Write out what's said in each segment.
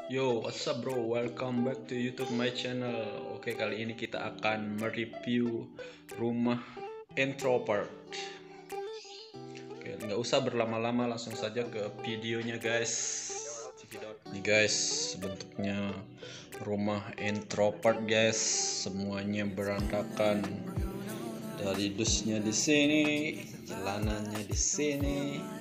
Yo, what's up bro? Welcome back to YouTube my channel. Oke, kali ini kita akan mereview rumah introvert. Oke, nggak usah berlama-lama, langsung saja ke videonya guys. Nih guys, bentuknya rumah introvert guys. Semuanya berantakan. Dari dusnya di sini, celananya di sini,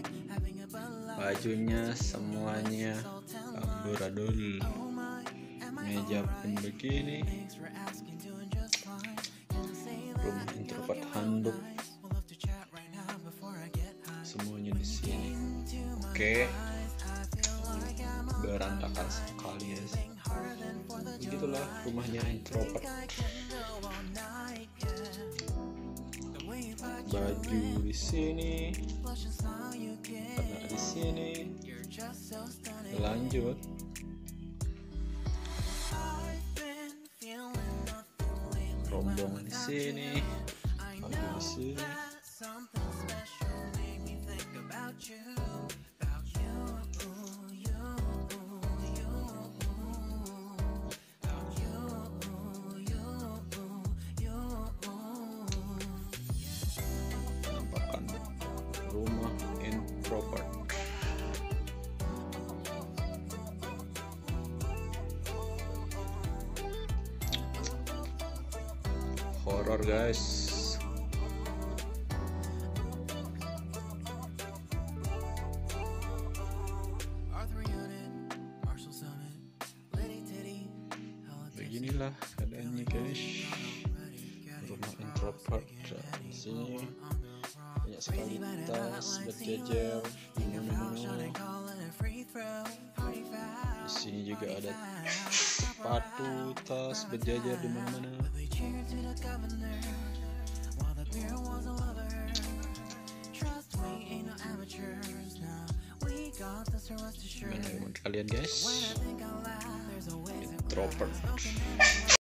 bajunya semuanya amburadul, meja pun begini, rumah introvert handuk semuanya di sini. Oke, berantakan sekali ya. Begitulah rumahnya introvert. Baju di sini, kena di sini. Lanjut. Rombongan di sini, baju di sini. Penampakan rumah introvert. Horor guys. Beginilah keadaannya guys. Rumah introvert di sini banyak sekali tas berjejer di mana-mana. Di sini juga ada sepatu, tas berjejer di mana-mana. Gimana menurut kalian guys? Introvert.